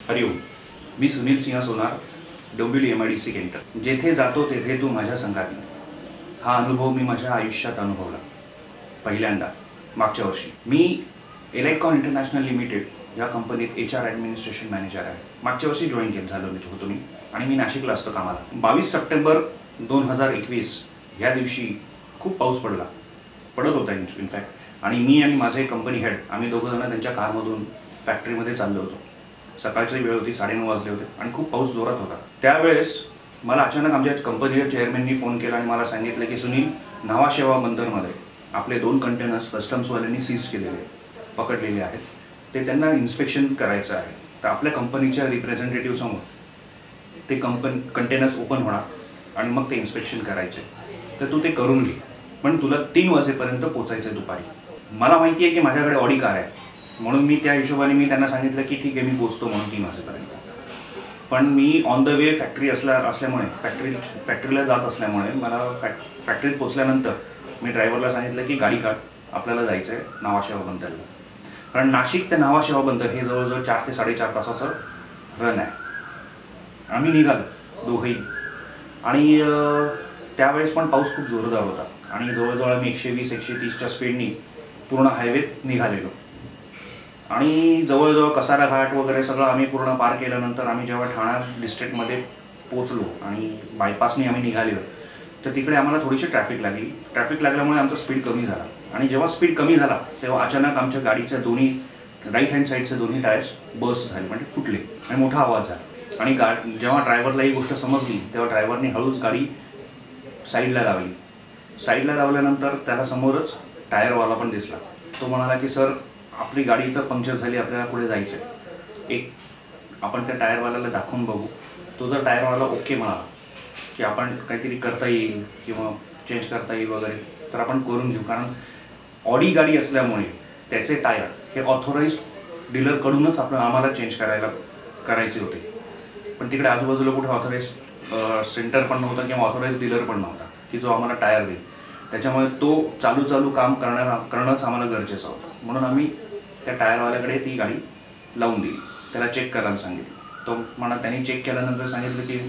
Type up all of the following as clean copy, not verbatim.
हरिओम. मी Sunil Singh Sonar, Dombivli MIDC centre. जेथे जातो तेथे तू माझ्या संगात ये. हा अनुभव मी माझ्या आयुष्यात अनुभवला पहिल्यांदा मागच्या वर्षी. मी एलाइटकॉन इंटरनॅशनल लिमिटेड या कंपनीत HR ॲडमिनिस्ट्रेशन मॅनेजर आहे. मागच्या वर्षी जॉईन झालो होतो मी आणि मी नाशिकला असतो कामाला. 22 सप्टेंबर 2021 या दिवशी खूप पाऊस पडत होता इनफॅक्ट. आणि मी आणि माझे कंपनी हेड आम्ही दोघंजणं त्यांच्या कारमधून फॅक्टरीमध्ये चाललो होतो. सकाळची वेळ होती, 9:30 वाजले होते आणि खूप पाऊस जोरात होता. त्यावेळेस मला अचानक आमच्या कंपनीच्या चेअरमॅननी फोन केला आणि मला सांगितलं की सुनील, न्हावाशेवा बंदरमध्ये आपले 2 कंटेनर्स कस्टम्सवाल्यांनी सीज पकडलेले आहेत. ते त्यांना इन्स्पेक्शन करायचं आहे. तर आपल्या कंपनीच्या रिप्रेझेंटेटिव्ह समोर ते कंटेनर्स ओपन होणार आणि मग ते इन्स्पेक्शन करायचे. तर तू ते करून घे, पण तुला 3 वाजेपर्यंत पोचायचं आहे दुपारी. मला माहिती आहे की माझ्याकडे ऑडी कार आहे, म्हणून मी त्या हिशोबाने मी त्यांना सांगितलं की ठीक आहे, मी पोचतो म्हणून 3 वाजेपर्यंत. पण मी ऑन द वे असल्यामुळे फॅक्टरीला जात असल्यामुळे मला फॅक्टरीत पोचल्यानंतर मी ड्रायव्हरला सांगितलं की गाडी काढ, आपल्याला जायचं आहे न्हावाशेवा बंदरला. कारण नाशिक ते न्हावाशेवा बंदर हे जवळजवळ 4 ते 4.5 तासाचं रन आहे. आम्ही निघालो दोघंही आणि त्यावेळेस पण पाऊस खूप जोरदार होता आणि जवळजवळ आम्ही 120-130च्या स्पीडनी पूर्ण हायवेत निघालेलो. आणि जवळजवळ कसारा घाट वगैरे सगळं आम्ही पूर्ण पार केल्यानंतर आम्ही जेव्हा ठाणा डिस्ट्रिक्टमध्ये पोचलो आणि बायपासने आम्ही निघालेलो, तर तिकडे आम्हाला थोडीशी ट्रॅफिक लागली. ट्रॅफिक लागल्यामुळे आमचा स्पीड कमी झाला आणि जेव्हा स्पीड कमी झाला तेव्हा अचानक आमच्या गाडीच्या दोन्ही राईट हँड साईडचे दोन्ही टायर्स बस्ट झाले, म्हणजे फुटले आणि मोठा आवाज झाला. आणि जेव्हा ड्रायव्हरला ही गोष्ट समजली तेव्हा ड्रायव्हरने हळूच गाडी साईडला लावली. साईडला लावल्यानंतर त्याला समोरच टायरवाला पण दिसला. तो म्हणाला की सर, आपली गाडी तर पंक्चर झाली, आपल्याला पुढे जायचं आहे, आपण त्या टायरवाल्याला दाखवून बघू. तो जर टायरवाला ओके म्हणाला की आपण काहीतरी करता येईल किंवा चेंज करता येईल वगैरे, तर आपण करून घेऊ. कारण ऑडी गाडी असल्यामुळे त्याचे टायर हे ऑथोराइज्ड डीलरकडूनच आम्हाला चेंज करायचे होते. पण तिकडे आजूबाजूला कुठे ऑथोराइज्ड सेंटर पण नव्हता किंवा ऑथोराइज्ड डीलर पण नव्हता की जो आम्हाला टायर देईल. त्याच्यामुळे तो चालू काम करणंच आम्हाला गरजेचं होतं. म्हणून आम्ही त्या टायरवाल्याकडे ती गाडी लावून दिली, त्याला चेक करायला सांगितलं. तो त्यांनी चेक केल्यानंतर सांगितलं की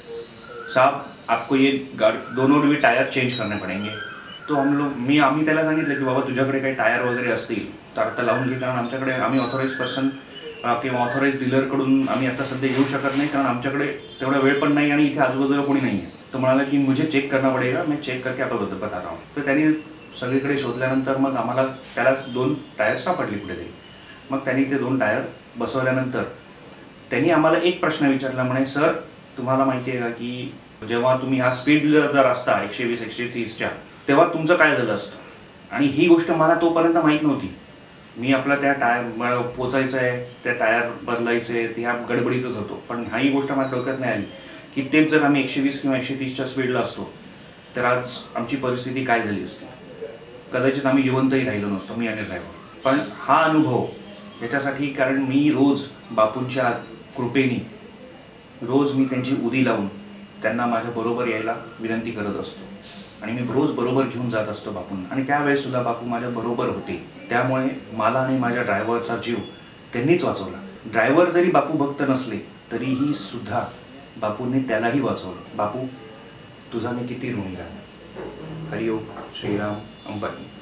साहब, आपको ये दोनों भी टायर चेंज करने पडेंगे. तो आम्ही त्याला सांगितलं की बाबा, तुझ्याकडे काही टायर वगैरे असतील तर आता लावून घे, कारण आमच्याकडे आम्ही ऑथोराइज पर्सन किंवा ऑथोराइज डीलरकडून आम्ही आता सध्या येऊ शकत नाही, कारण आमच्याकडे तेवढा वेळ पण नाही आणि इथे आजूबाजूला कोणी नाही आहे. तो म्हणाला की मुझे चेक करना पडेगा, मैं चेक करके आपको बताता हूँ. तर त्यांनी सगळीकडे शोधल्यानंतर मग त्याला 2 टायर सापडली कुठेतरी. मग त्यांनी ते 2 टायर बसवल्यानंतर त्यांनी आम्हाला एक प्रश्न विचारला. म्हणे, सर, तुम्हाला माहिती आहे का की जेव्हा तुम्ही ह्या स्पीडला जर असता 120-130च्या, तेव्हा तुमचं काय झालं असतं? आणि ही गोष्ट मला तोपर्यंत माहीत नव्हती. मी आपला त्या टायर पोचायचं आहे, त्या टायर बदलायचे, ह्या गडबडीतच होतो. पण ही गोष्ट माझ्या डोक्यात नाही आली की तेच जर आम्ही 120 किंवा 130च्या स्पीडला असतो तर आज आमची परिस्थिती काय झाली असती. कदाचित आम्ही जिवंतही राहिलो नसतो, मी आणि ड्रायव्हर. पण हा अनुभव याच्यासाठी, कारण मी रोज बापूंच्या कृपेने रोज मी त्यांची उदी लावून त्यांना माझ्याबरोबर यायला विनंती करत असतो आणि मी रोज बरोबर घेऊन जात असतो बापूंना. आणि त्यावेळेससुद्धा बापू माझ्या बरोबर होते. त्यामुळे मला आणि माझ्या ड्रायव्हरचा जीव त्यांनीच वाचवला. ड्रायव्हर जरी बापू भक्त नसले तरीही सुद्धा बापूंनी त्यालाही वाचवलं. बापू, तुझा मी किती ऋणी राहणार. हरिओम, श्रीराम, अंबानी.